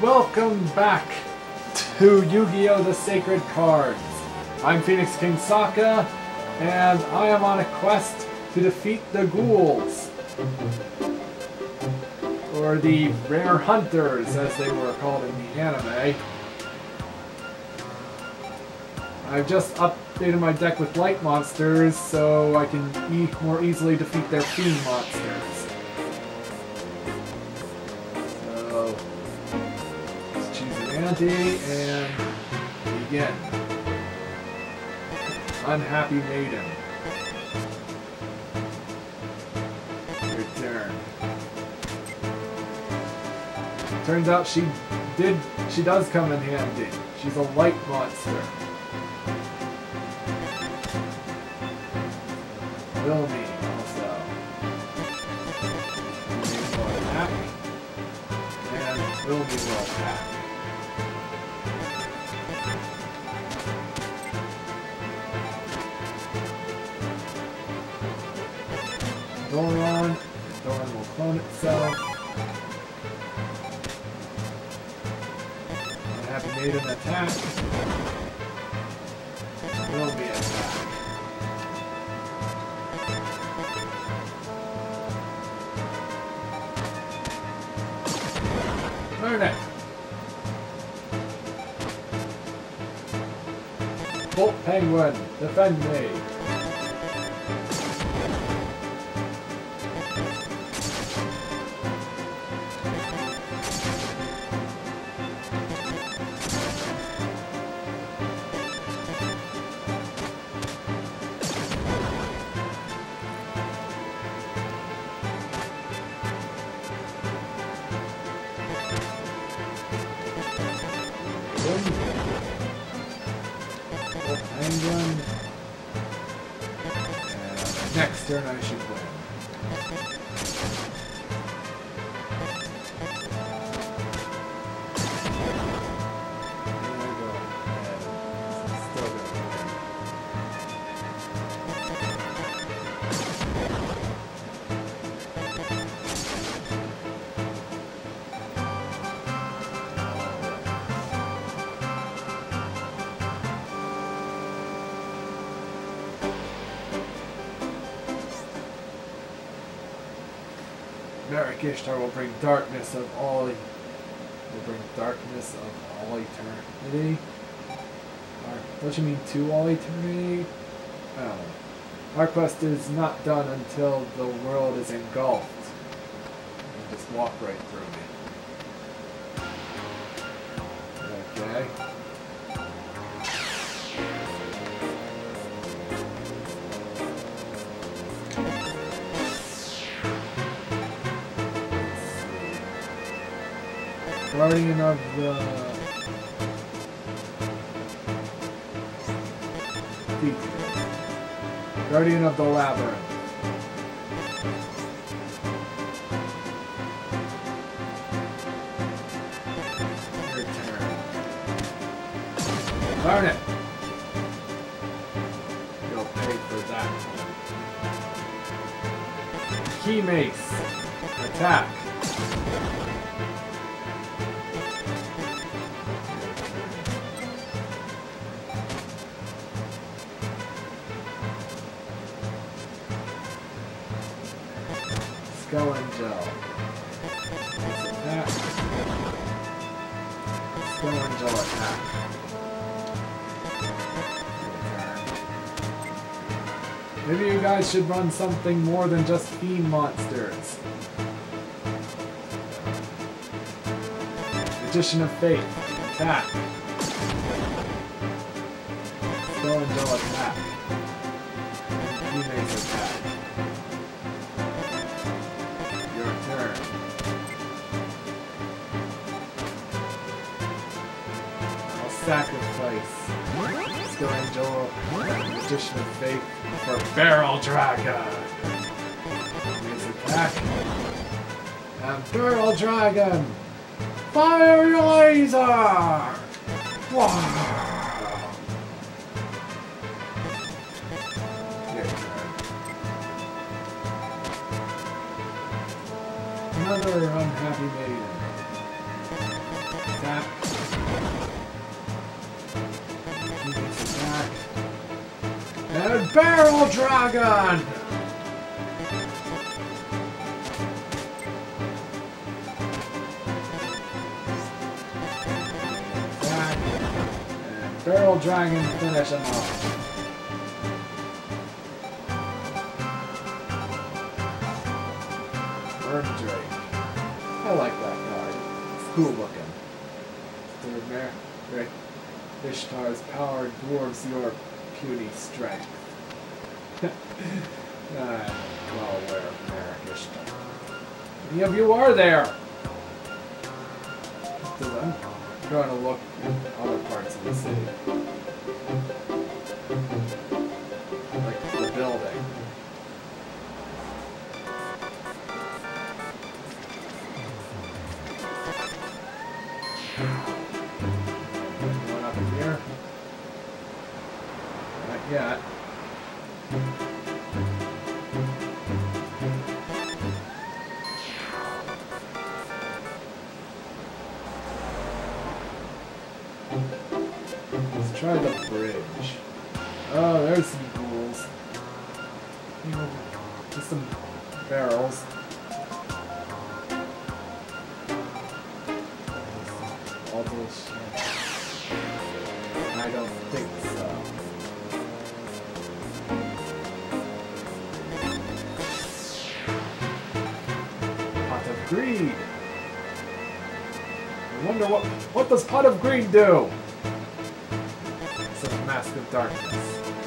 Welcome back to Yu-Gi-Oh! The Sacred Cards. I'm Phoenix King Sokka, and I am on a quest to defeat the ghouls. Or the rare hunters, as they were called in the anime. I've just updated my deck with light monsters so I can more easily defeat their fiend monsters. So, let's choose an ante and begin. Unhappy Maiden. Your turn. Turns out she does come in handy. She's a light monster. Will me also. Will attack. And will attack. Doron. Doron will clone itself. Unhappy Maiden attack. Will be attack. Learn it. Bolt Penguin, defend me. Penguin. And next turn I should win. Merrick Ishtar will bring darkness of all eternity. Don't you mean to all eternity? I don't know. Our quest is not done until the world is engulfed. You just walk right through me. Okay. Guardian of the Guardian of the Labyrinth. Your turn. Learn it. You'll pay for that. Key Mace. Attack. Skull and Gel. Attack. Skull and Gel attack. Maybe you guys should run something more than just fiend monsters. Magician of Fate. Attack. Skull and Gel attack. Teammates attack. Sacrifice Skill Angel and Magician of Fate for Barrel Dragon. Use attack. And Barrel Dragon! Fire your laser! Wow! Your turn. Another unhappy maiden. Barrel Dragon! Attack. And Barrel Dragon finish him off. Bird Drake. I like that card. It's cool looking. Third mare. Great. Ishtar's power dwarves your puny strength. I'm well aware of Merrick Ishtar. Any of you are there? I'm going to look in other parts of the city. Like the building. One up here. Not yet. Let's try the bridge. Oh, there's some ghouls. You know, just some barrels. All this shit. I don't think so. Pot of Greed. I wonder what does Pot of Greed do? It's a Mask of Darkness.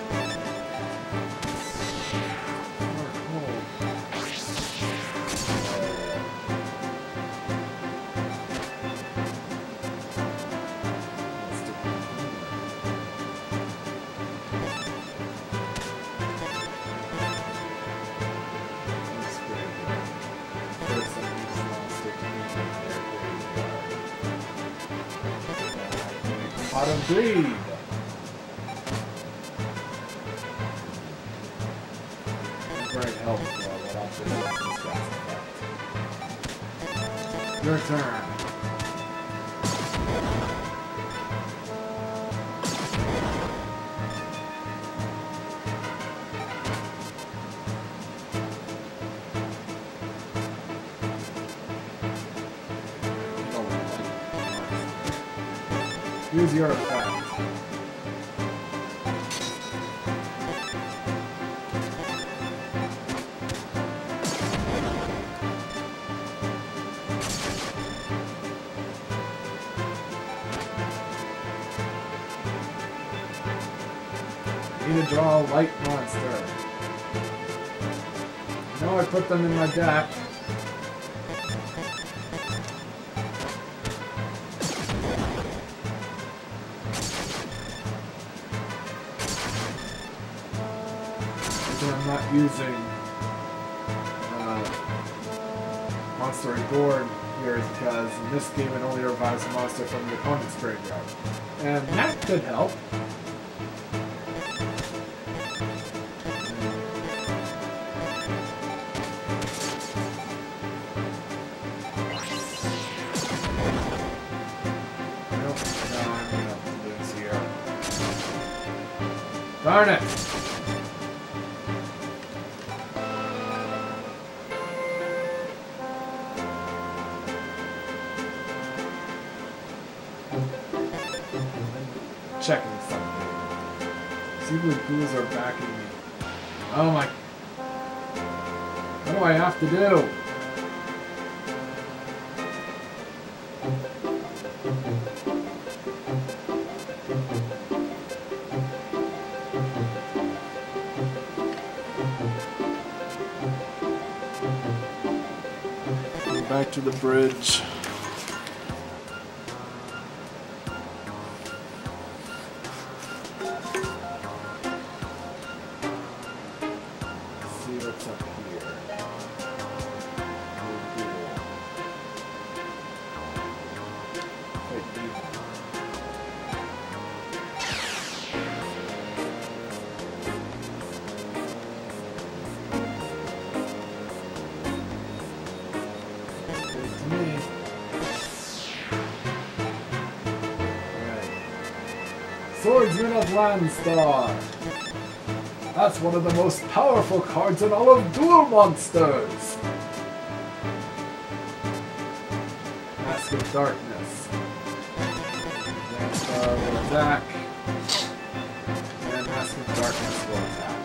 Pot of Greed. Very helpful, but I'll just this your turn. Use your effect. Need to draw a light monster. No, I put them in my deck. I'm not using Monster Reborn here because in this game it only revives a monster from the opponent's graveyard. And that could help. Nope, no, I'm gonna lose here. Darn it! Checking something. See if the ghouls are backing me. Oh my. What do I have to do? Back to the bridge. Swordsman of Landstar. That's one of the most powerful cards in all of Duel Monsters! Mask of Darkness. Landstar will attack. And Mask of Darkness will attack.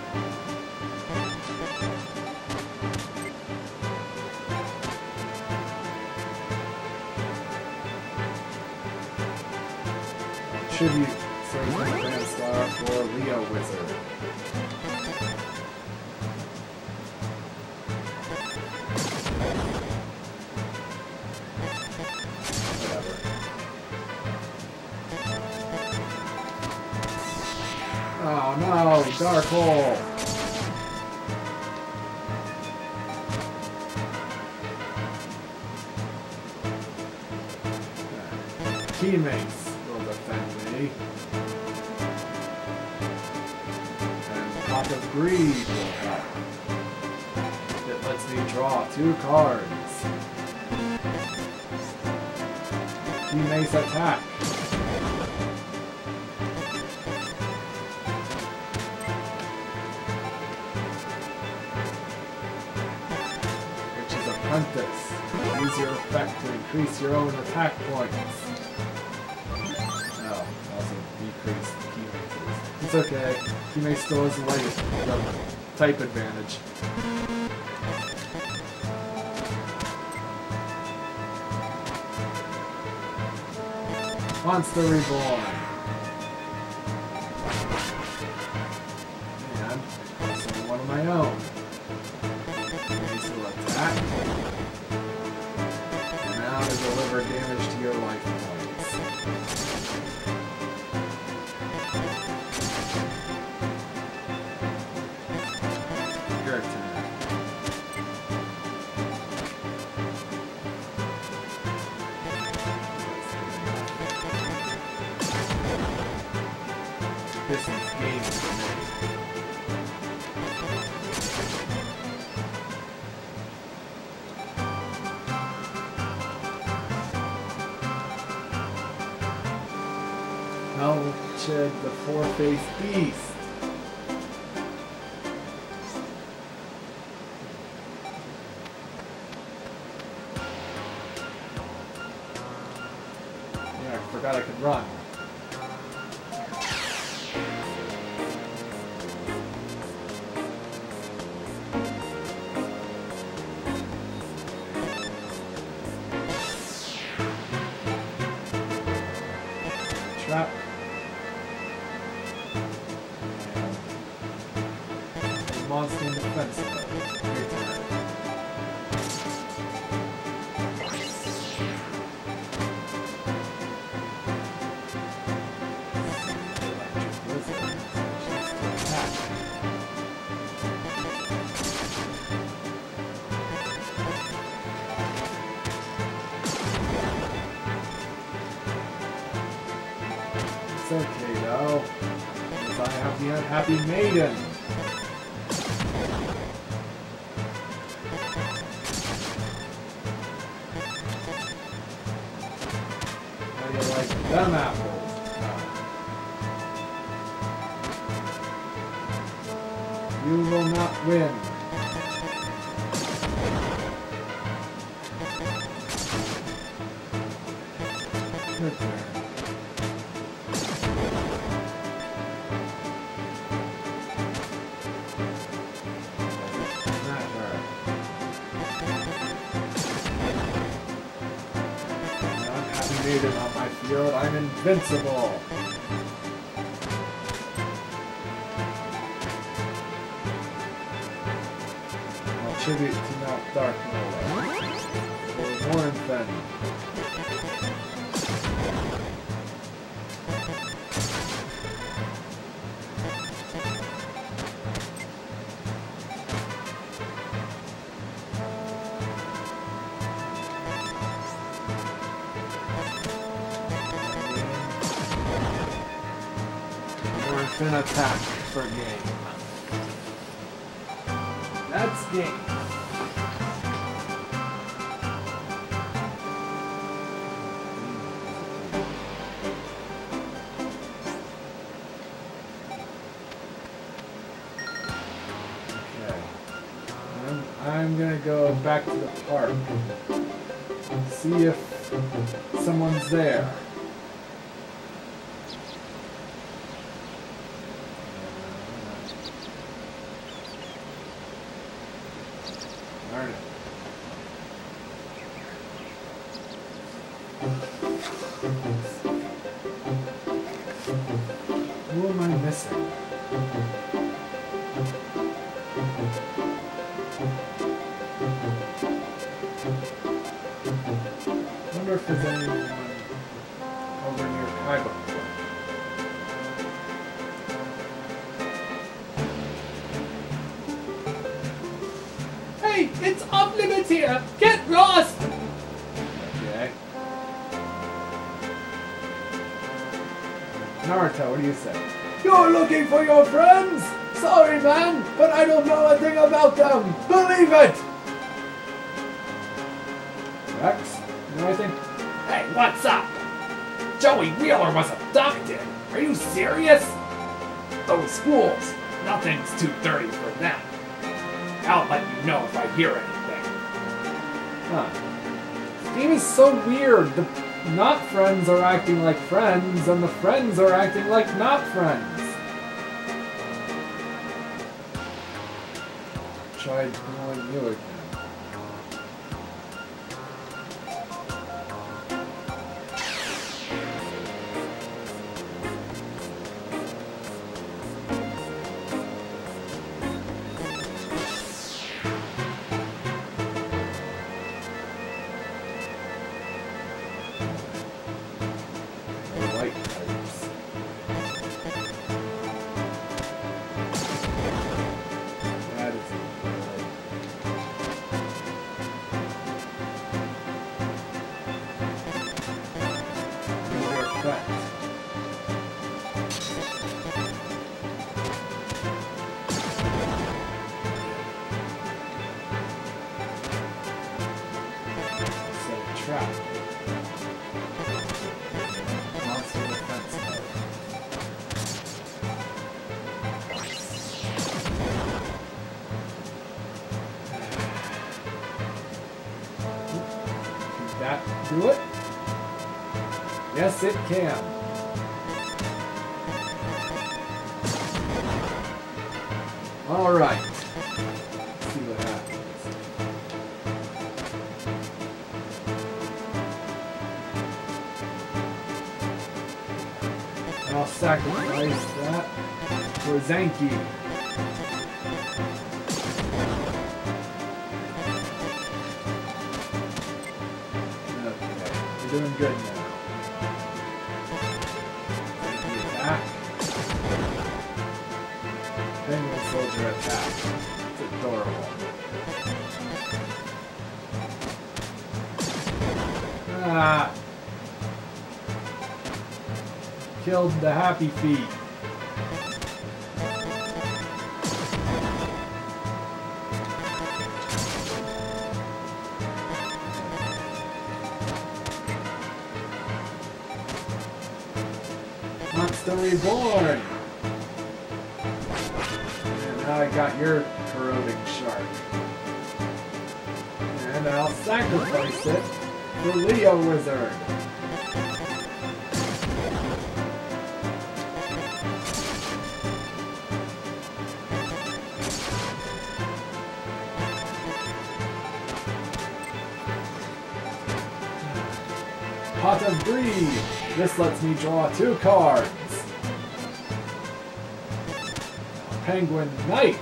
Tribute Surgeon Landstar for Leo Wizard. Oh no, Dark Hole! Teammates will defend me. And Pot of Greed will help. It lets me draw 2 cards. Teammates attack. Apprentice. Use your effect to increase your own attack points. Oh, also decrease teammates. It's okay. Teammate still has the type advantage. Monster Reborn. And also one of my own. These will attack. And now to deliver damage to your life points. Your turn. This is game for me. Melchid, the four-faced beast. Yeah, I forgot I could run. Trap. Monster in defense mode. Your turn. Electric Wizard. Choose to attack. It's okay though, because I have the Unhappy Maiden. How do you like them apples? You will not win. Your turn. Maiden on my field, I'm invincible! I'll tribute to Mount Darkmoor. For Warrenfen. An attack for game. That's game. I'm gonna go back to the park. See if someone's there. Darn it. Who am I missing? I wonder if there's anyone over near Kaiba. Hey, it's off limits here! Get lost! Okay. Naruto, what do you say? You're looking for your friends? Sorry, man, but I don't know a thing about them. Believe it! Rex, you know anything? Hey, what's up? Joey Wheeler was abducted. Are you serious? Those fools. Nothing's too dirty for them. I'll let you know if I hear anything. Huh. This game is so weird. The not friends are acting like friends, and the friends are acting like not friends. Try doing you again. Do it? Yes, it can. All right. Let's see what happens. I'll sacrifice that for Zanki. Doing good now. Attack. Penguin soldier attack. It's adorable. Ah! Killed the happy feet. Monster Reborn! And now I got your corroding shark. And I'll sacrifice it for Leo Wizard. Pot of Greed! This lets me draw 2 cards. Penguin Knight.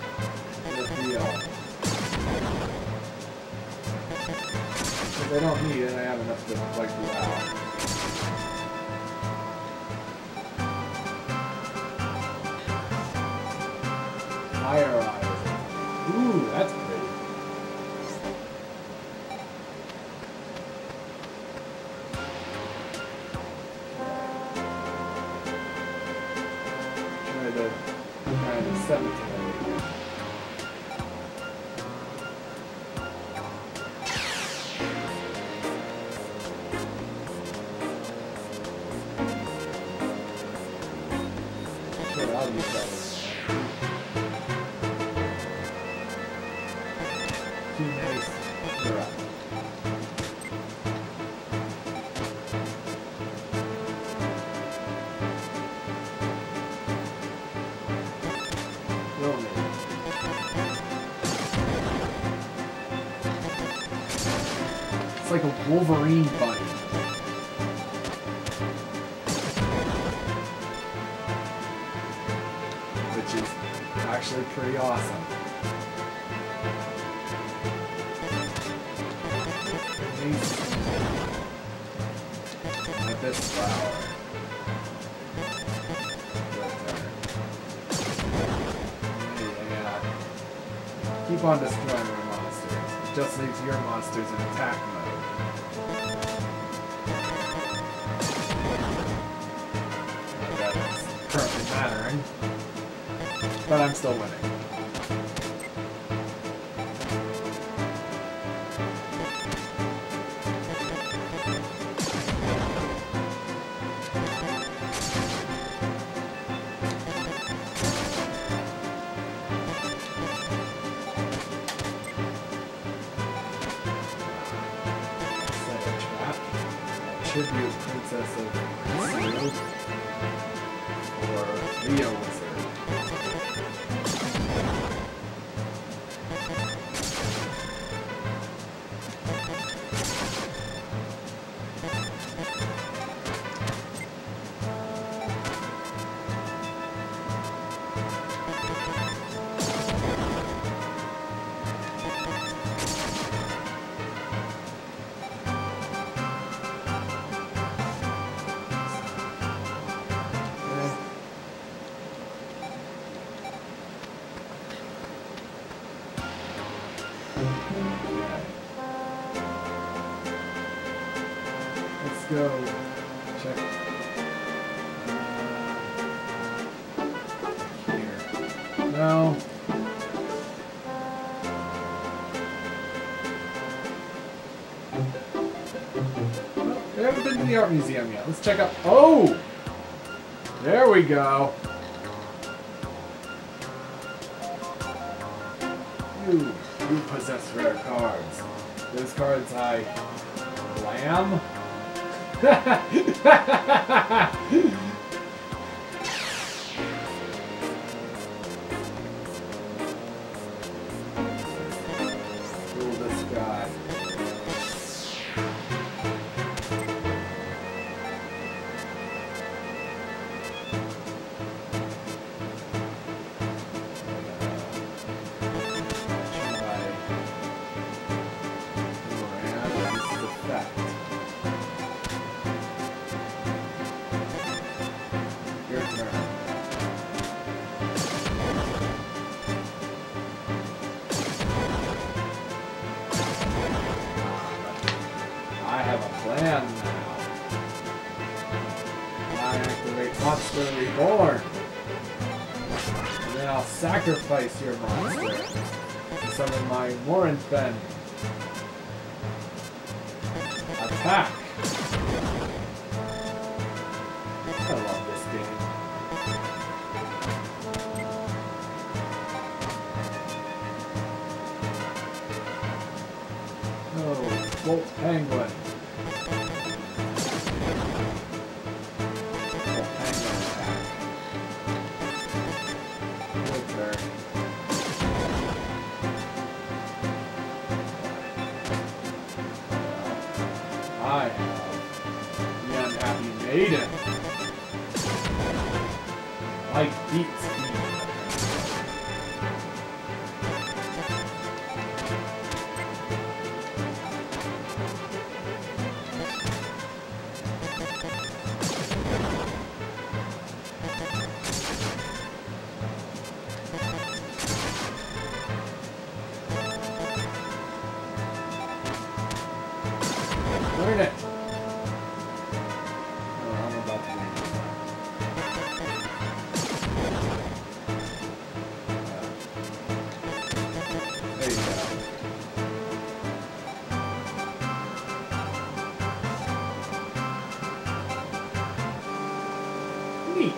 If I don't need it, I have enough to wipe you out. Fire Eyes. Ooh, that's pretty. Try the cemetery again. Sure, I'll use that one. like a Wolverine bunny. Which is actually pretty awesome. With this flower. Yeah. Keep on destroying your monsters. It just leaves your monsters in attack mode. Not that it's currently mattering. But I'm still winning. Tribute Princess of Yugioh or Leo Wizard. Let's go check here. No. Well, we haven't been to the art museum yet. Let's check out. Oh! There we go. You possess rare cards. Those cards I lamb? Fool this guy. I have a plan now. I activate Monster Reborn. And then I'll sacrifice your monster and summon my Warrenfen. Attack! I love this game. Oh, Bolt Penguin. Bolt Penguin attack. Good turn. I have the Unhappy Maiden. Like beats me. Learn it! Oh, I'm about to learn this now. There you go. Neat!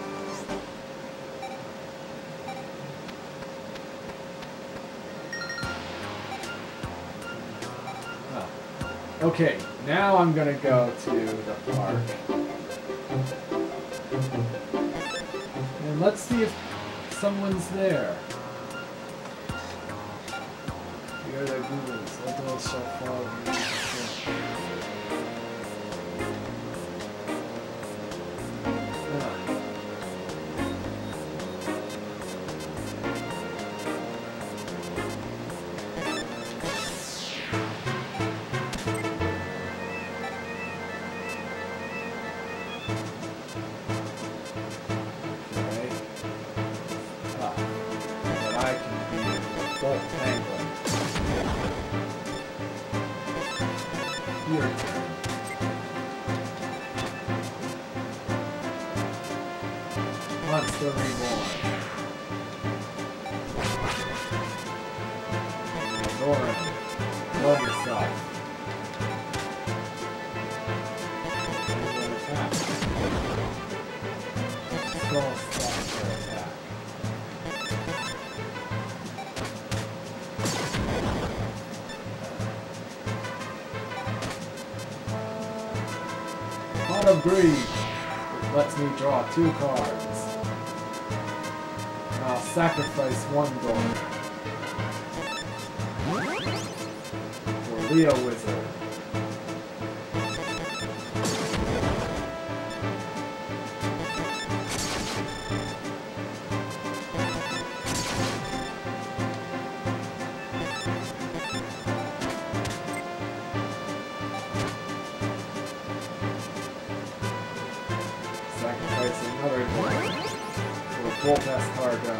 Okay, now I'm gonna go to the park. And let's see if someone's there. Here are the Googles. Let those shall follow you. Okay. Ah, but I can be a bolt penguin. Your turn. Monster Reborn. Goran, love yourself. Penguin attack. Skull Slasher attack. Pot of Greed. It lets me draw 2 cards. I'll sacrifice 1 gold. For Leo Wizard. Sacrifice another gold. Voltas Cargo.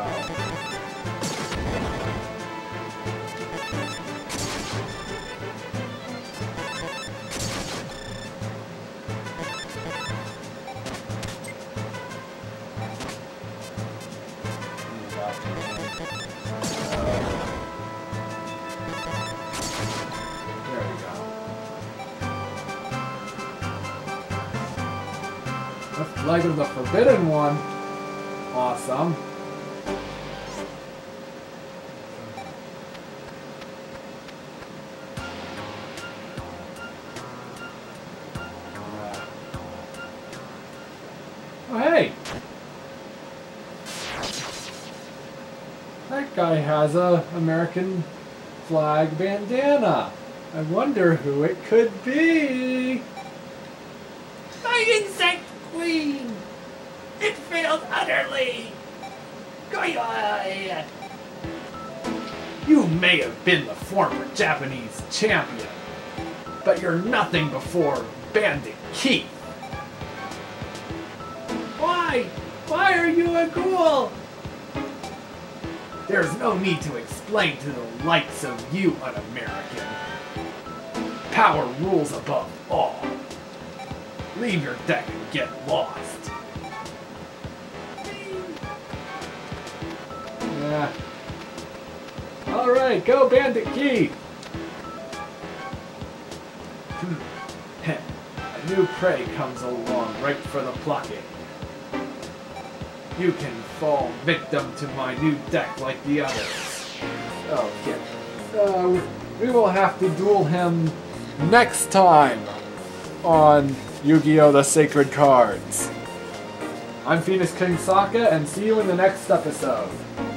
There we go. The Flag of the Forbidden One. Awesome. Oh, hey! That guy has a American flag bandana. I wonder who it could be. My insect queen! It failed utterly! Goyoy! You may have been the former Japanese champion, but you're nothing before Bandit Keith. Why? Why are you a ghoul? There's no need to explain to the likes of you, un-American. Power rules above all. Leave your deck and get lost. Yeah. Alright, go Bandit Keith! A new prey comes along right for the plucking. You can fall victim to my new deck like the others. Okay. We will have to duel him next time on Yu-Gi-Oh! The Sacred Cards. I'm Phoenix King Sokka, and see you in the next episode.